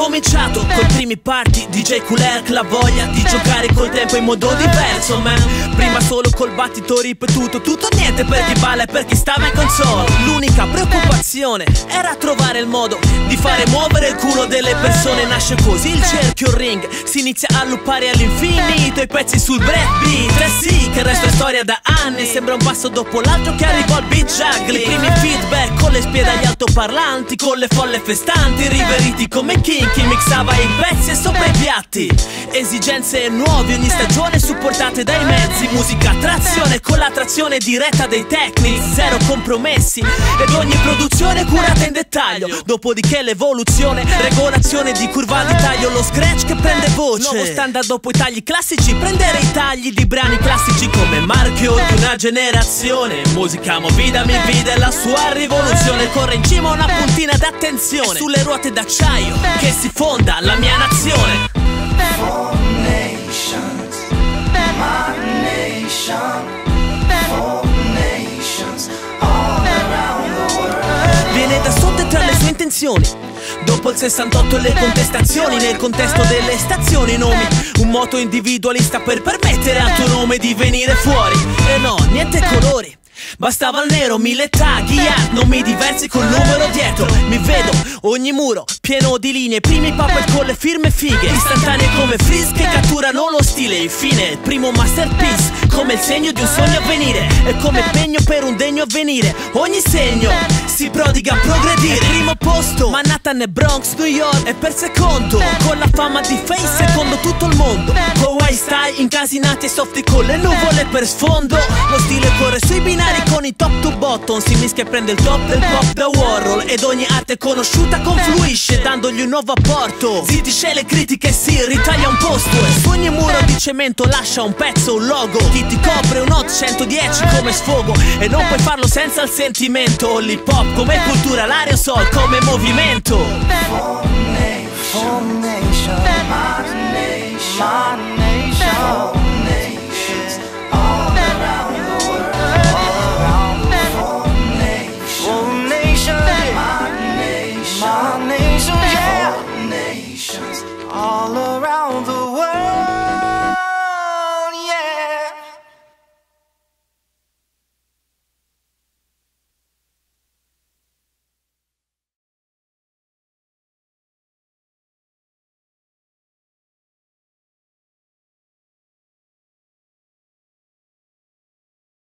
cominciato coi primi party, DJ Coolerk, la voglia di giocare col tempo in modo diverso, man. Prima solo col battito ripetuto, tutto niente per chi balla e per chi stava in console. L'unica preoccupazione era trovare il modo di fare muovere il culo delle persone. Nasce così il cerchio ring, si inizia a loopare all'infinito i pezzi sul breakbeat. E sì, che il resto è storia da anni, sembra un passo dopo l'altro che arrivò al beat juggling. I primi feedback con le spie agli altoparlanti, con le folle festanti, riveriti come King, chi mixava i pezzi e sopra i piatti. Esigenze nuove ogni stagione supportate dai mezzi, musica a trazione con la trazione diretta dei Technics, zero compromessi ed ogni produzione curata in dettaglio. Dopodiché l'evoluzione, regolazione di curva di taglio, lo scratch che prende voce, nuovo standard dopo i tagli classici, prendere i tagli di brani classici come marchio di una generazione. Musica movida mi vide la sua rivoluzione, corre in cima una puntina d'attenzione, sulle ruote d'acciaio che si fonda la mia nazione. Four nations, my nation. Four nations, all around the world. Viene da sotto e tra le sue intenzioni, dopo il 68 e le contestazioni, nel contesto delle stazioni nomi, un moto individualista per permettere al tuo nome di venire fuori. E no, niente colori, bastava il nero, 1000 tag, nomi diversi col numero dietro. Mi vedo ogni muro pieno di linee, primi puppet con le firme fighe, istantanee come freeze che catturano lo stile. Infine il primo masterpiece, come il segno di un sogno a venire, e come pegno per un degno avvenire. Ogni segno si prodiga a progredire. Primo posto Manhattan e Bronx, New York, e per secondo con la fama di Face secondo tutto il mondo. Con White Style incasinati e softy con le nuvole per sfondo. Lo stile corre sui binari con i top to bottom, si mischia e prende il top del pop da Warhol, ed ogni arte conosciuta confluisce dandogli un nuovo apporto. Zittisce le critiche, si ritaglia un posto, e su ogni muro di cemento lascia un pezzo, un logo. Chi ti copre un hot 110 come sfogo, e non puoi farlo senza il sentimento. L'hip hop come cultura, l'aerosol come movimento. Four nations, my nation, my nation.